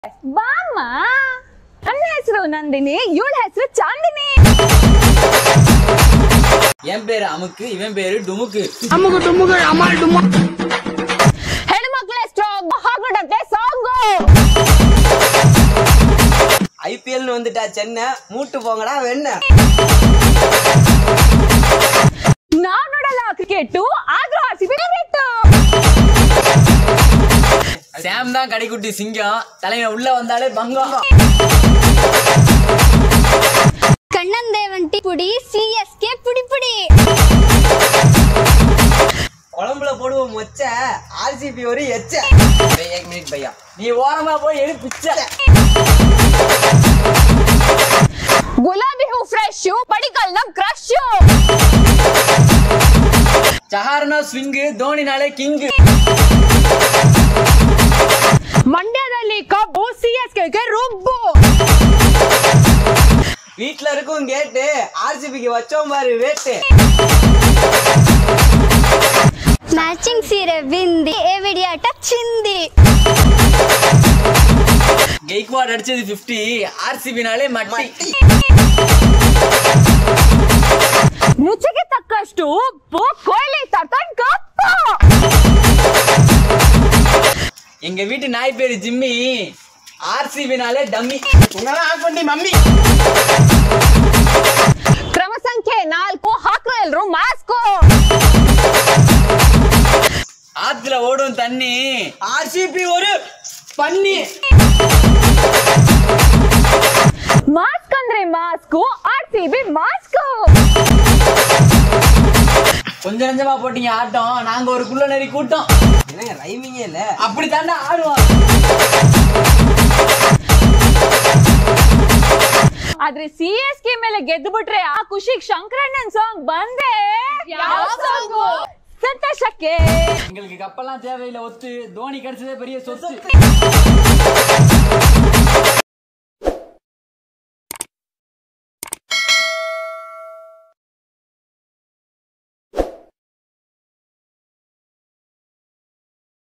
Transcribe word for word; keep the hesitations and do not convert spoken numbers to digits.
ಬಾಮ್ಮ ನನ್ನ ಹೆಸರು ನಂದಿನಿ ಇವಳ ಹೆಸರು ಚಾಂದಿನಿ என் பேரு அமுக்கு இவன் பேரு டுமுக்கு அமுக்கு டுமுக்கு அமால் டுமு ಹೆಣ್ಣು ಮಕ್ಕಳೇ ಸ್ಟ್ರಾಂಗ್ ಹಾಗಡಕ್ಕೆ ಸಾಂಗ್ ஐபிஎல் னு வந்துட்டா சென்னை மூட்டு போங்கடா வெண்ண ನಾನು ನೋಡಲ್ಲ ಕ್ರಿಕೆಟ್ ಆದ್ರೂ ಆರ್ಸಿಬಿ ಫೇವರೇಟ್ சாம் தான் கடைக்குட்டி சிங்கம் தலைமை உள்ள வந்தாலே பங்கம் கண்ணன் தேவன்டி புடி சிஎஸ்கே புடி புடி குழம்புல போடுவோம் மொச்ச ஆர்சிபி ஒரு எச்ச एक मिनट भैया நீ ஓரமா போய் எடு பிச்ச ಗುಲಾಬಿ ಹೂ ಫ್ರೆಶ್ ಪಡಿಕಲ್ ನಮ್ ಕ್ರಶ್ ಚಹಾರ್ನ ಸ್ವಿಂಗ್ ಧೋನಿನಾಳೆ ಕಿಂಗ್ ಮಂಡ್ಯದಲ್ಲಿ ಕಬ್ಬು ಸಿಎಸ್ಕೆಗೆ ರುಬ್ಬು வீட்ல இருக்கும் கேட்டு ஆர்சிபிக்கு வச்சோம் பாரு வேட்டு ಮ್ಯಾಚಿಂಗ್ ಸೀರೆ ಬಿಂದಿ ಎವಿಡಿಯಾಟ ಚಿಂದಿ ಗೈಕ್ವಾಡ್ ಅಡಿச்சது fifty ಆರ್ಸಿಬಿನಾಳೆ ಮಟ್ಟಿ ರುಚಿಗೆ ತಕ್ಕಷ್ಟು ಉಪ್ಪು ಕೊಯ್ಲಿ ತರ್ತನ್ ಕಪ್ಪು எங்க வீட்டு நாய் பேரு ஜிம்மி ஆர்சிபினாலே டம்மி உங்களா ஆஃப் பண்ணி மம்மி ಕ್ರಮ ಸಂಖ್ಯೆ ನಾಲ್ಕು ಹಾಕ್ರ ಎಲ್ರು ಮಾಸ್ಕೋ ஆத்துல ஓடும் தண்ணி ஆர்சிபி ஒரு பன்னி ಮಾಸ್ಕ್ ಅಂದ್ರೆ ಮಾಸ್ಕು ಆರ್ಸಿಬಿ ಮಾಸ್ಕು கொஞ்சம் கொஞ்சமா போட்டீங்க ஆட்டம் நாங்க ஒரு குள்ள நெறி கூட்டம் என்ன ரைமிங்கே இல்ல அப்படி தாண்டா ஆடுவோம் ಆದ್ರೆ ಸಿಎಸ್ಕೆ ಮೇಲೆ ಗೆದ್ದು ಬಿಟ್ರೆ ಆ ಖುಷಿಗೆ ಶಂಕರಣ್ಣನ್ ಸಾಂಗ್ ಬಂದೆ ಯಾವ ಸಾಂಗ್ ಸಂತೋಷಕ್ಕೆ எங்களுக்கு கப்பெல்லாம் தேவையில்லை ஒத்து தோனி கிடைச்சதே பெரிய சொத்து